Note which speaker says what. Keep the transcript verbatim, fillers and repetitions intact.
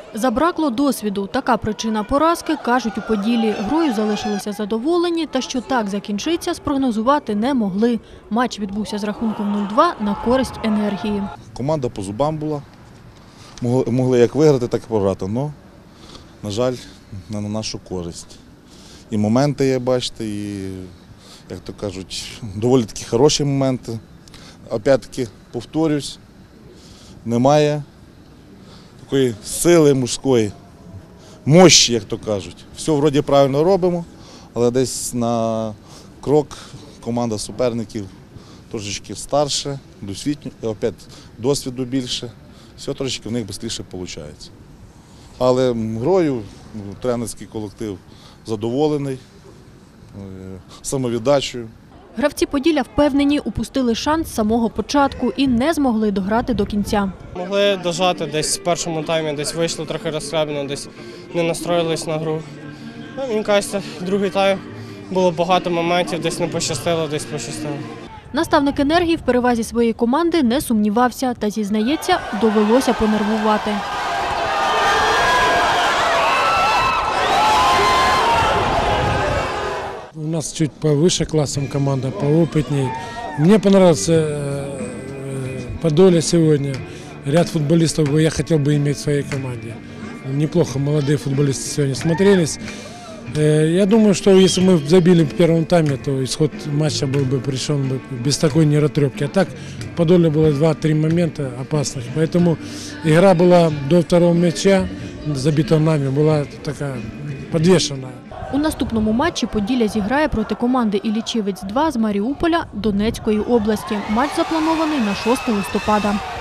Speaker 1: Забракло досвіду. Така причина поразки, кажуть у Поділлі. Грою залишилися задоволені, та що так закінчиться, спрогнозувати не могли. Матч відбувся з рахунком нуль-два на користь «Енергії».
Speaker 2: Команда по зубам була. Могли, могли як виграти, так і програти. Але, на жаль, не на нашу користь. І моменти є, бачите, і, як то кажуть, доволі такі хороші моменти. Опять-таки, повторюсь, немає такої сили мужської, мощі, як то кажуть. Все вроді правильно робимо, але десь на крок команда суперників трошечки старше, досвідчі, опять досвіду більше, все трошечки в них швидше виходить. Але грою тренерський колектив задоволений, самовіддачею.
Speaker 1: Гравці Поділля впевнені, упустили шанс з самого початку і не змогли дограти до кінця.
Speaker 3: Могли дожати десь в першому таймі, десь вийшли трохи розхлябано, десь не настроїлись на гру. Ну, мені кажеться, другий тайм було багато моментів, десь не пощастило, десь пощастило.
Speaker 1: Наставник «Енергії» в перевазі своєї команди не сумнівався та, зізнається, довелося понервувати.
Speaker 4: У нас чуть повыше классом команда, поопытней. Мне понравился Подолье сегодня. Ряд футболистов я хотел бы иметь в своей команде. Неплохо молодые футболисты сегодня смотрелись. Я думаю, что если мы забили в первом тайме, то исход матча был бы решен бы без такой нервотрепки. А так в Подолье было два-три момента опасных. Поэтому игра была до второго мяча, забитого нами, была такая подвешенная.
Speaker 1: У наступному матчі Поділля зіграє проти команди «Іллічівець-два» з Маріуполя Донецької області. Матч запланований на шосте листопада.